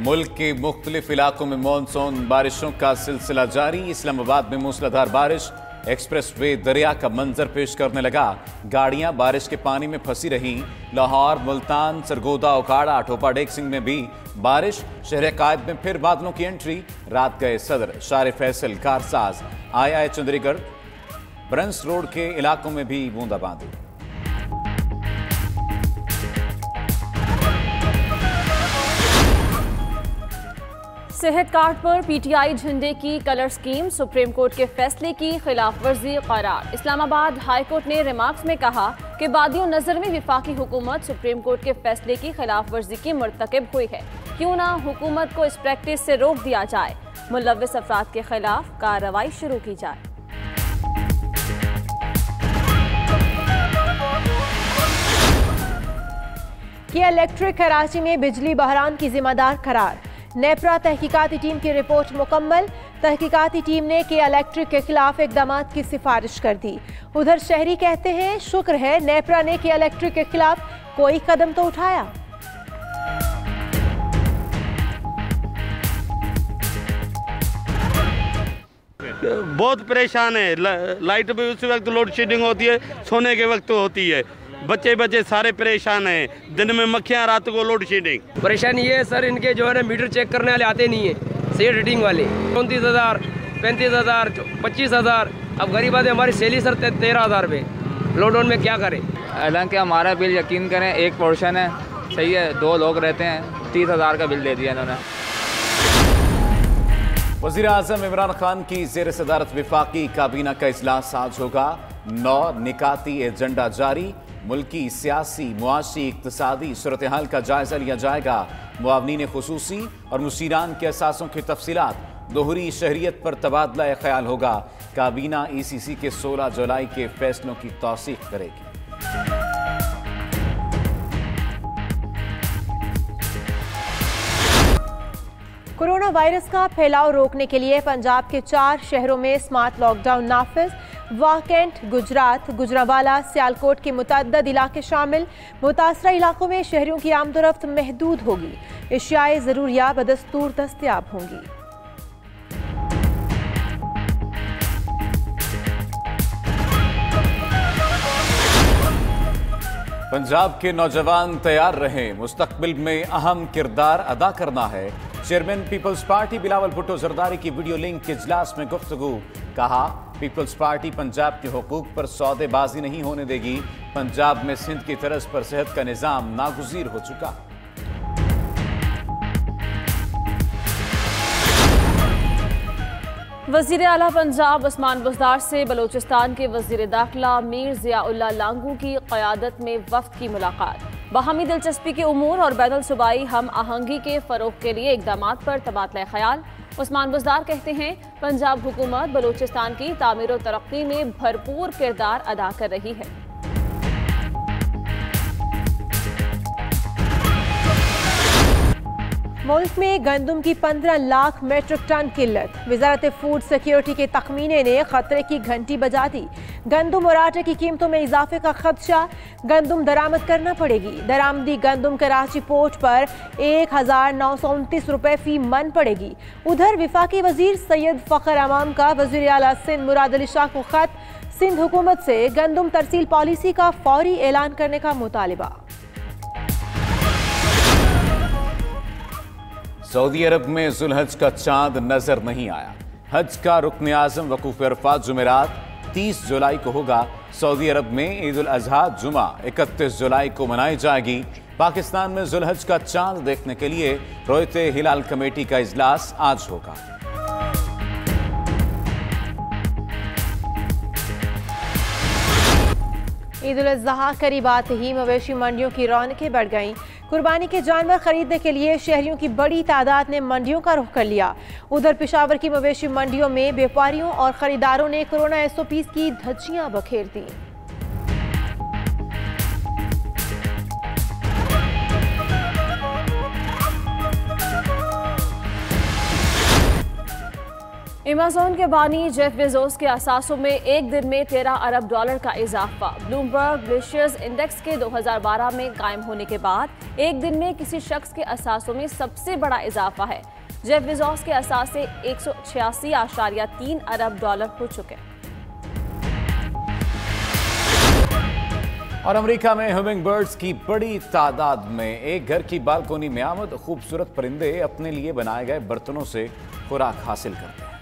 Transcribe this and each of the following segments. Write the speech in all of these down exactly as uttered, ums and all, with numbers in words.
मुल्क के मुख्तलिफ इलाकों में मानसून बारिशों का सिलसिला जारी। इस्लामाबाद में मूसलाधार बारिश, एक्सप्रेस वे दरिया का मंजर पेश करने लगा। गाड़ियां बारिश के पानी में फंसी रही। लाहौर, मुल्तान, सरगोदा, ओकाड़ा, ठोपा डेक सिंह में भी बारिश। शहर कायद में फिर बादलों की एंट्री। रात गए सदर शार फैसल कारसाज आए आए चंडीगढ़। ब्रंस रोड के इलाकों में भी बूंदाबांदी। सेहत कार्ड पर पीटीआई झंडे की कलर स्कीम, सुप्रीम कोर्ट के फैसले की खिलाफ वर्जी करार। इस्लामाबाद हाई कोर्ट ने रिमार्क्स में कहा कि बादियों नजर में विफाकी हुकूमत सुप्रीम कोर्ट के फैसले की खिलाफ वर्जी की मर्तकब हुई है। क्यों ना हुकूमत को इस प्रैक्टिस से रोक दिया जाए, मुलव्विस अफराद के खिलाफ कार्रवाई शुरू की जाए। किया इलेक्ट्रिक कराची में बिजली बहरान की जिम्मेदार करार। नेपरा तहकीकाती टीम की रिपोर्ट मुकम्मल। तहकीकाती टीम ने किया इलेक्ट्रिक के खिलाफ इकदाम की सिफारिश कर दी। उधर शहरी कहते हैं शुक्र है नेपरा ने किया इलेक्ट्रिक के खिलाफ कोई कदम तो उठाया। बहुत परेशान है। लाइट भी उस वक्त लोड शेडिंग होती है, सोने के वक्त होती है। बच्चे बच्चे सारे परेशान हैं। दिन में मक्खियाँ, रात को लोड शेडिंग। परेशानी ये है सर, इनके जो है ना मीटर चेक करने वाले आते नहीं है, सेट रीडिंग वाले। उनतीस हज़ार, पैंतीस हज़ार, पच्चीस हज़ार। अब गरीब आदमी हमारी सैलरी सर तेरह हज़ार रुपये। लॉकडाउन में क्या करें? हालांकि हमारा बिल यकीन करें एक पोर्शन है, सही है, दो लोग रहते हैं, तीस हज़ार का बिल दे दिया इन्होंने। वज़ीर आज़म इमरान खान की ज़ेर सदारत वफाकी काबीना का इजलास आज होगा। नौ निकाती एजेंडा जारी। मुल्की सियासी, मुआशी, इक्तिसादी सूरत हाल का जायजा लिया जाएगा। मुआवनीन खुसूसी और मुशीरान के असासों की तफसीलात। दोहरी शहरियत पर तबादला ख्याल होगा। काबीना ई सी सी के सोलह जुलाई के फैसलों की तौसीक करेगी। कोरोना वायरस का फैलाव रोकने के लिए पंजाब के चार शहरों में स्मार्ट लॉकडाउन नाफिज। वाकेंट, गुजरात, गुजरांवाला, सियालकोट के मुतअद्दिद इलाके शामिल। मुतासरा इलाकों में शहरियों की आमदोरफ्त महदूद होगी। अशियाए ज़रूरिया बदस्तूर दस्तयाब होंगी। पंजाब के नौजवान तैयार रहें, मुस्तकबिल में अहम किरदार अदा करना है। चेयरमैन पीपल्स पार्टी बिलावल भुट्टो जरदारी की वीडियो लिंक के इजलास में गुफ्तगू। कहा, पीपल्स पार्टी पंजाब के हुकूक पर सौदेबाजी नहीं होने देगी। पंजाब में सिंध की तर्ज पर सेहत का निज़ाम नागुज़ीर हो चुका। वज़ीर आला पंजाब उस्मान बुज़दार से बलोचिस्तान के वज़ीर दाखिला मीर ज़ियाउल्लाह लांगू की क़यादत में वफ़द की मुलाकात। बाहमी दिलचस्पी के उमूर और बैनुल सूबाई हम आहंगी के फ़रोग़ के लिए इक़दामात पर तबादला ख्याल। उस्मान बुज़दार कहते हैं पंजाब हुकूमत बलोचिस्तान की तामीर और तरक्की में भरपूर किरदार अदा कर रही है। मुल्क में गंदम की पंद्रह लाख मेट्रिक टन किल्लत। वजारत फूड सिक्योरिटी के तखमीने ने खतरे की घंटी बजा दी। गंदम और आटे की कीमतों में इजाफे का खदशा। गंदम दरामद करना पड़ेगी। दरामदी गंदम कराची पोर्ट पर एक हजार नौ सौ उनतीस रुपये फी मन पड़ेगी। उधर विफाकी वजीर सैयद फ़खर अमाम का वज़ीर आला सिंध मुराद अली शाह को खत। सिंध हुकूमत से गंदम तरसील पॉलिसी का फौरी ऐलान करने का मुतालिबा। सऊदी अरब में जुल्हज का चांद नजर नहीं आया। हज का रुकन आज़म वकूफ अरफात जुमेरात तीस जुलाई को होगा। सऊदी अरब में ईद उल अजहा जुमा इकतीस जुलाई को मनाई जाएगी। पाकिस्तान में जुल्हज का चांद देखने के लिए रोयते हिलाल कमेटी का इजलास आज होगा। ईद उल अज़हा करीब आते ही मवेशी मंडियों की रौनकें बढ़ गईं। कुर्बानी के जानवर खरीदने के लिए शहरियों की बड़ी तादाद ने मंडियों का रुख कर लिया। उधर पेशावर की मवेशी मंडियों में व्यापारियों और खरीदारों ने कोरोना एस ओ पीज़ की धज्जियां बखेर दी। अमेज़न के बानी जेफ बेजोस के असासों में एक दिन में तेरह अरब डॉलर का इजाफा। ब्लूमबर्ग ग्लेशियर्स इंडेक्स के दो हज़ार बारह में कायम होने के बाद एक दिन में किसी शख्स के असासों में सबसे बड़ा इजाफा है। जेफ बेजोस के असासे एक सौ छियासी आशारिया तीन अरब डॉलर हो चुके हैं। और अमेरिका में ह्यूमिंग बर्ड्स की बड़ी तादाद में एक घर की बालकोनी में आमद। खूबसूरत परिंदे अपने लिए बनाए गए बर्तनों से खुराक हासिल करते हैं।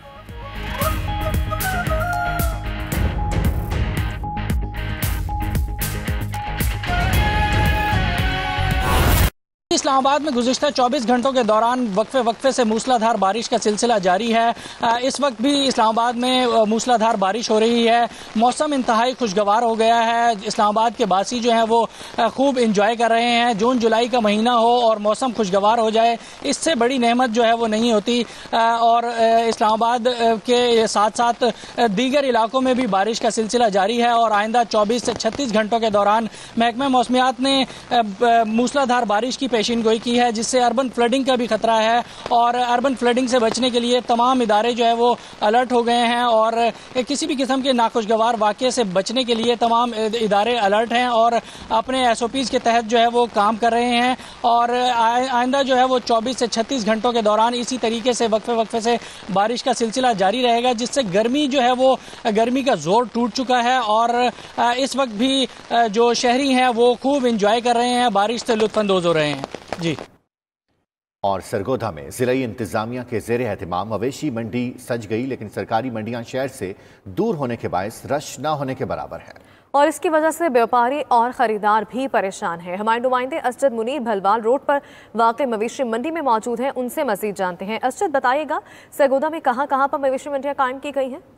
इस्लामाबाद में गुज़िश्ता चौबीस घंटों के दौरान वक्फे वक्फे से मूसलाधार बारिश का सिलसिला जारी है। इस वक्त भी इस्लामाबाद में मूसलाधार बारिश हो रही है। मौसम इंतहाई खुशगवार हो गया है। इस्लामाबाद के बासी जो हैं वो खूब इंजॉय कर रहे हैं। जून जुलाई का महीना हो और मौसम खुशगवार हो जाए, इससे बड़ी नेमत जो है वो नहीं होती। और इस्लामाबाद के साथ साथ दीगर इलाकों में भी बारिश का सिलसिला जारी है और आइंदा चौबीस से छत्तीस घंटों के दौरान महकमा मौसमियात ने मूसलाधार बारिश की पेशीन गोई की है, जिससे अर्बन फ्लडिंग का भी खतरा है। और अर्बन फ्लडिंग से बचने के लिए तमाम इदारे जो है वो अलर्ट हो गए हैं और किसी भी किस्म के नाखुशगवार वाक़े से बचने के लिए तमाम इदारे अलर्ट हैं और अपने एस ओ पीज़ के तहत जो है वो काम कर रहे हैं। और आइंदा जो है वो चौबीस से छत्तीस घंटों के दौरान इसी तरीके से वक्फे वक्फे से बारिश का सिलसिला जारी रहेगा, जिससे गर्मी जो है वो गर्मी का जोर टूट चुका है। और इस वक्त भी जो शहरी हैं वो खूब इंजॉय कर रहे हैं, बारिश से लुत्फानंदोज हो रहे हैं जी। और सरगोधा में जिला इंतजामिया के जेर एहतमाम मवेशी मंडी सज गई, लेकिन सरकारी मंडियां शहर से दूर होने के बायस रश न होने के बराबर है और इसकी वजह से व्यापारी और खरीदार भी परेशान हैं। हमारे नुमाइंदे असजद मुनीर भलवाल रोड पर वाक़ई मवेशी मंडी में मौजूद हैं, उनसे मजीद जानते हैं। असजद, बताइएगा सरगोधा में कहाँ कहाँ पर मवेशी मंडियाँ कायम की गई हैं?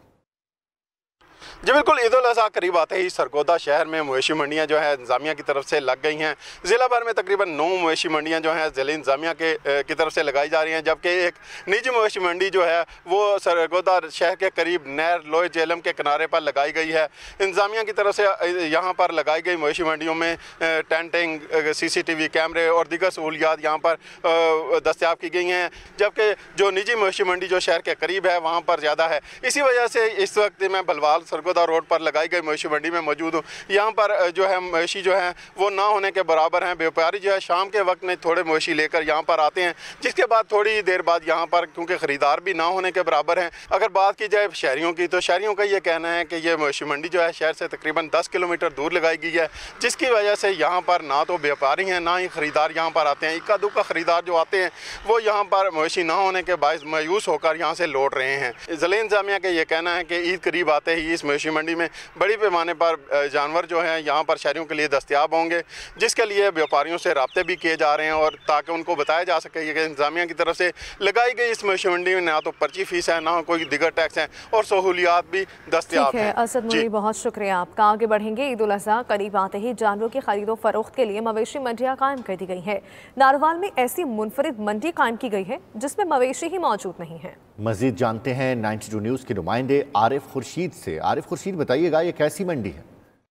जी बिल्कुल, ईद उल अज़हा करीब आते ही सरगोधा शहर में मवेशी मंडियाँ जो है इंतजामिया की तरफ से लग गई हैं। ज़िला भर में तकरीबन नौ मवेशी मंडियाँ जो हैं ज़िला इंतजामिया के की तरफ से लगाई जा रही हैं, जबकि एक निजी मवेशी मंडी जो है वो सरगोधा शहर के करीब नहर लोहे जेलम के किनारे पर लगाई गई है। इंतजामिया की तरफ से यहाँ पर लगाई गई मवेशी मंडियों में tenting, CCTV कैमरे और दीगर सहूलियात यहाँ पर दस्तियाब की गई हैं, जबकि जो निजी मवेशी मंडी जो शहर के करीब है वहाँ पर ज़्यादा है। इसी वजह से इस वक्त मैं भलवाल सरगोधा रोड पर लगाई गई मवेशी मंडी में मौजूद हूँ। यहाँ पर जो है मवेशी जो है वो ना होने के बराबर हैं। व्यापारी जो है शाम के वक्त में थोड़े मवेशी लेकर यहाँ पर आते हैं, जिसके बाद थोड़ी देर बाद यहाँ पर क्योंकि ख़रीदार भी ना होने के बराबर हैं। अगर बात की जाए शहरियों की, तो शहरियों का ये कहना है कि ये मवेशी मंडी जो है शहर से तकरीबन दस किलोमीटर दूर लगाई गई है, जिसकी वजह से यहाँ पर ना तो व्यापारी हैं ना ही ख़रीदार यहाँ पर आते हैं। इक्का दुक्का ख़रीदार जो आते हैं वो यहाँ पर मवेशी ना होने के बायस मायूस होकर यहाँ से लौट रहे हैं। ज़िला इंतजामिया का ये कहना है कि ईद करीब आते ही इस मवेशी मंडी में बड़ी पैमाने पर जानवर जो हैं यहाँ पर शहरियों के लिए दस्तयाब होंगे, जिसके लिए व्यापारियों से राब्ते भी किए जा रहे हैं और ताकि उनको बताया जा सके कि इंतजामिया की तरफ से लगाई गई इस मवेशी मंडी में ना तो पर्ची फीस है ना कोई दिगर टैक्स है और सहूलियात भी दस्तयाब हैं। असद मुनीर, बहुत शुक्रिया आपका। आगे बढ़ेंगे। ईद उल अज़हा करीब आते ही जानवरों की खरीदो फरोख्त के लिए मवेशी मंडियाँ कायम कर दी गई है। नारोवाल में ऐसी मुनफरिद मंडी कायम की गई है जिसमें मवेशी ही मौजूद नहीं है। मजीद जानते हैं नाइन्टी टू न्यूज़ के नुमाइंदे आरिफ खुर्शीद से। आरिफ खुर्शीद, बताइएगा ये कैसी मंडी है?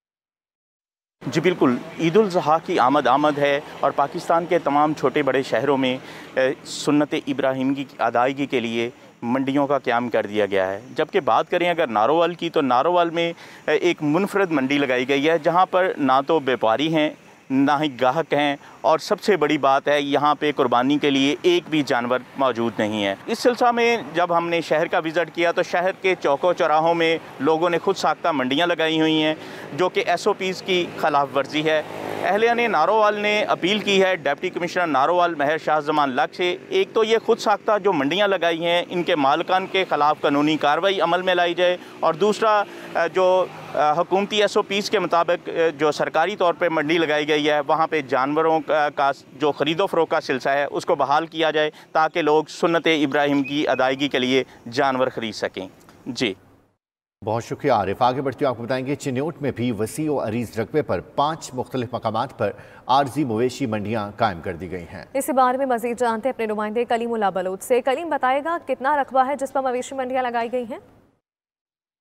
जी बिल्कुल, ईद उल ज़ुहा की आमद आमद है और पाकिस्तान के तमाम छोटे बड़े शहरों में सुन्नत इब्राहिम की अदायगी के लिए मंडियों का क़याम कर दिया गया है। जबकि बात करें अगर नारोवाल की, तो नारोवाल में एक मुनफरद मंडी लगाई गई है जहाँ पर ना तो व्यापारी हैं ना ही ग्राहक हैं और सबसे बड़ी बात है यहाँ पे कुर्बानी के लिए एक भी जानवर मौजूद नहीं है। इस सिलसिले में जब हमने शहर का विज़िट किया तो शहर के चौकों चौराहों में लोगों ने खुद साख्ता मंडियाँ लगाई हुई हैं जो कि एस ओ पीज़ की खिलाफ वर्जी है। अहलिया ने नारोवाल ने अपील की है डिप्टी कमिश्नर नारोवाल महर शाह जमान लक से, एक तो ये खुद साख्ता जो मंडियाँ लगाई हैं इनके मालिकान के ख़िलाफ़ कानूनी कार्रवाई अमल में लाई जाए और दूसरा जो हुकूमती एस ओ पीज़ के मुताबिक जो सरकारी तौर पर मंडी लगाई गई है वहाँ पे जानवरों का, का जो ख़रीदो फ़रोख्त का सिलसिला है उसको बहाल किया जाए ताकि लोग सुन्नत इब्राहिम की अदायगी के लिए जानवर ख़रीद सकें। जी बहुत शुक्रिया आरिफ। आगे बढ़ते हुए आपको बताएंगे चिन्योट में भी वसी और अरीज रकबे पर पाँच मुख्तलिफ मकामात पर आर्जी मवेशी मंडियाँ कायम कर दी गई हैं। इसी बारे में मजीद जानते हैं अपने नुमाइंदे कलीमुल्लाह बलोच से। कलीम, बताएगा कितना रकबा है जिस पर मवेशी मंडियाँ लगाई गई हैं?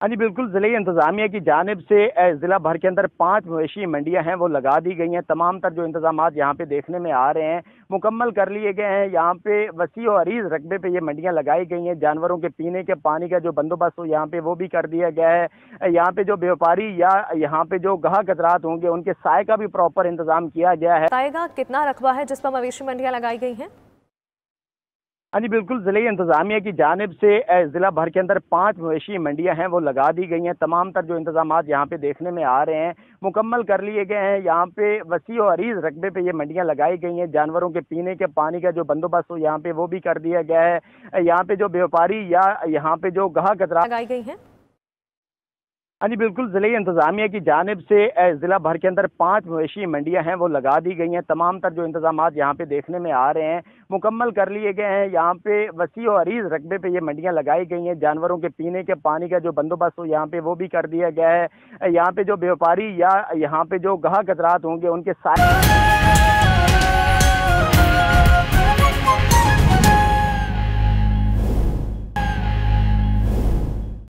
हाँ जी बिल्कुल, ज़िले इंतज़ामिया की जानिब से ज़िला भर के अंदर पांच मवेशी मंडियां हैं वो लगा दी गई हैं। तमाम तर जो इंतजाम यहाँ पे देखने में आ रहे हैं मुकम्मल कर लिए गए हैं। यहाँ पे वसी और अरीज रकबे पे ये मंडियां लगाई गई हैं। जानवरों के पीने के पानी का जो बंदोबस्त हो यहाँ पे वो भी कर दिया गया है। यहाँ पे जो व्यापारी या यहाँ पे जो गाहक हज़रात होंगे उनके साय का भी प्रॉपर इंतजाम किया गया है। बताएगा कितना रकबा है जिस पर मवेशी मंडियां लगाई गई हैं? हाँ जी बिल्कुल, ज़िले इंतज़ामिया की जानिब से ज़िला भर के अंदर पांच मवेशी मंडियां हैं वो लगा दी गई हैं। तमाम तर जो इंतजाम यहाँ पे देखने में आ रहे हैं मुकम्मल कर लिए गए हैं। यहाँ पे वसी और अरीज रकबे पे ये मंडियां लगाई गई हैं। जानवरों के पीने के पानी का जो बंदोबस्त हो यहाँ पे वो भी कर दिया गया है। यहाँ पे जो व्यापारी या यहाँ पे जो गाहक हज़रात लगाई गई हैं। हाँ जी बिल्कुल, ज़िले इंतज़ामिया की जानिब से ज़िला भर के अंदर पांच मवेशी मंडियां हैं वो लगा दी गई हैं। तमाम तर जो इंतजाम यहाँ पे देखने में आ रहे हैं मुकम्मल कर लिए गए हैं। यहाँ पे वसी और अरीज रकबे पे ये मंडियां लगाई गई हैं। जानवरों के पीने के पानी का जो बंदोबस्त हो यहाँ पे वो भी कर दिया गया है। यहाँ पे जो व्यापारी या यहाँ पे जो गाहक हज़रात होंगे उनके साथ